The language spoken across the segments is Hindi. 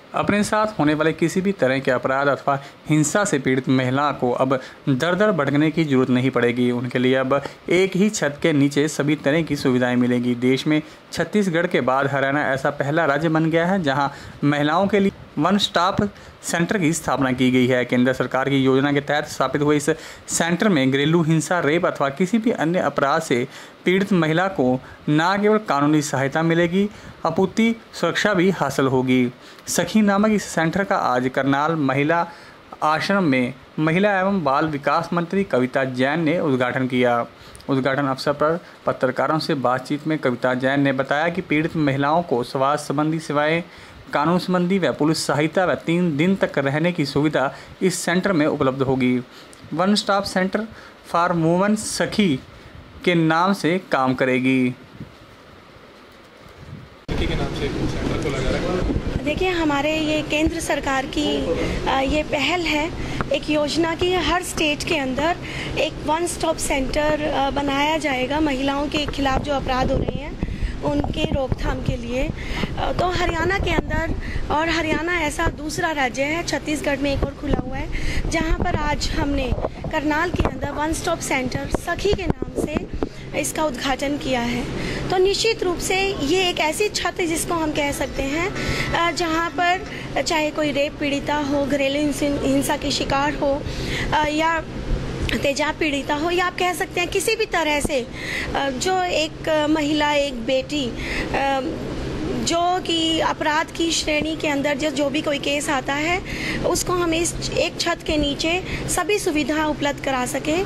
अपने साथ होने वाले किसी भी तरह के अपराध अथवा हिंसा से पीड़ित महिला को अब दर भटकने की जरूरत नहीं पड़ेगी। उनके लिए अब एक ही छत के नीचे सभी तरह की सुविधाएं मिलेंगी। देश में छत्तीसगढ़ के बाद हरियाणा ऐसा पहला राज्य बन गया है जहां महिलाओं के लिए वन स्टॉप सेंटर की स्थापना की गई है। केंद्र सरकार की योजना के तहत स्थापित हुए इस सेंटर में घरेलू हिंसा, रेप अथवा किसी भी अन्य अपराध से पीड़ित महिला को न केवल कानूनी सहायता मिलेगी अपूर्ति सुरक्षा भी हासिल होगी। सखी नामक इस सेंटर का आज करनाल महिला आश्रम में महिला एवं बाल विकास मंत्री कविता जैन ने उद्घाटन किया। उद्घाटन अवसर पर पत्रकारों से बातचीत में कविता जैन ने बताया कि पीड़ित महिलाओं को स्वास्थ्य संबंधी सेवाएं, कानून संबंधी व पुलिस सहायता व 3 दिन तक रहने की सुविधा इस सेंटर में उपलब्ध होगी। One stop centre for women Sakhi के नाम से काम करेगी। देखिए, हमारे ये केंद्र सरकार की ये पहल है, एक योजना की हर स्टेट के अंदर एक वन स्टॉप सेंटर बनाया जाएगा महिलाओं के खिलाफ जो अपराध हो रहे हैं उनके रोकथाम के लिए। तो हरियाणा के अंदर, और हरियाणा ऐसा दूसरा राज्य है, छत्तीसगढ़ में एक और खुला हुआ है जहां पर आज हमने करनाल के अंदर वन स्टॉप सेंटर सखी के नाम से इसका उद्घाटन किया है। तो निश्चित रूप से ये एक ऐसी छत है जिसको हम कह सकते हैं जहां पर चाहे कोई रेप पीड़िता हो, घरेलू हिंसा की शिकार हो या तेजाब पीड़िता हो, या आप कह सकते हैं किसी भी तरह से जो एक महिला, एक बेटी जो कि अपराध की श्रेणी के अंदर जो भी कोई केस आता है उसको हम इस एक छत के नीचे सभी सुविधाएं उपलब्ध करा सकें।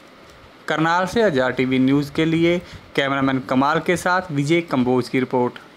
करनाल से आज़ाद टीवी न्यूज़ के लिए कैमरामैन कमाल के साथ विजय कंबोज की रिपोर्ट।